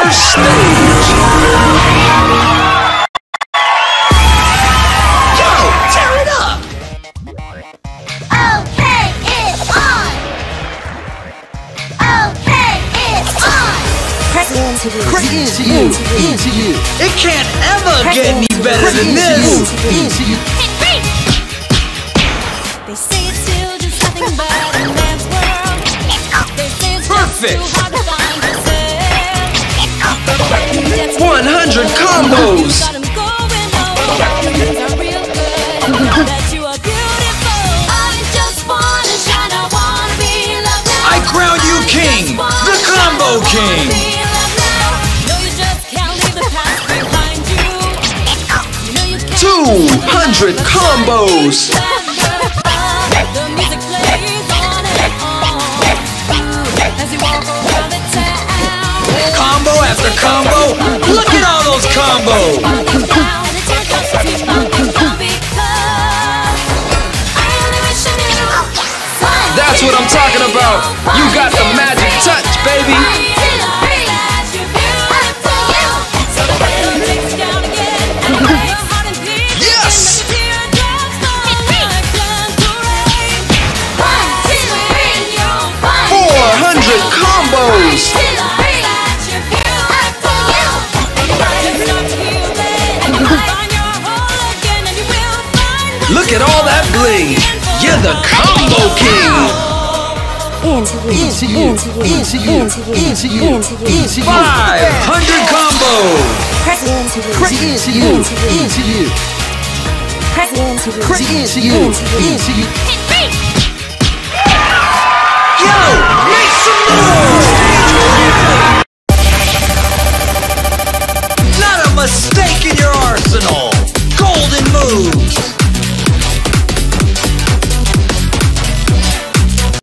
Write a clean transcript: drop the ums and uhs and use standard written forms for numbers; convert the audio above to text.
center stage. Yo, tear it up. Okay, it's on. Okay, it's on. Press into you. It can't ever get any better than this. They say it's still just nothing but a man's world. They say it's Perfect. too hard to find yourself. 100 combos. Got 'em going on. Feelings are real good. That you are beautiful. I just wanna shine. I wanna be loved now. I crown you king, the combo king. Be loved now. No, you just can't leave the past behind you. You know you can't 200 combos. The music plays on and on as you walk around the town. Combo after combo. Look at all those combos. That's what I'm talking about. You got the magic touch, baby. Yes! 400 combos. Look at all that bling. You're the combo king. 500 combos.